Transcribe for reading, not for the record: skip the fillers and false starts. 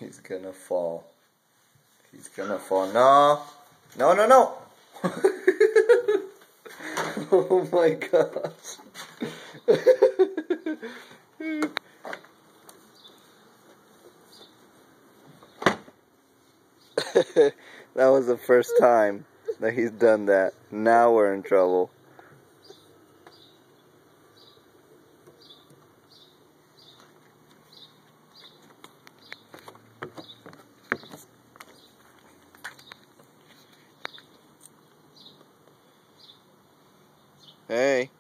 He's gonna fall. He's gonna fall. No! No, no, no! Oh my gosh. That was the first time that he's done that. Now we're in trouble. Hey.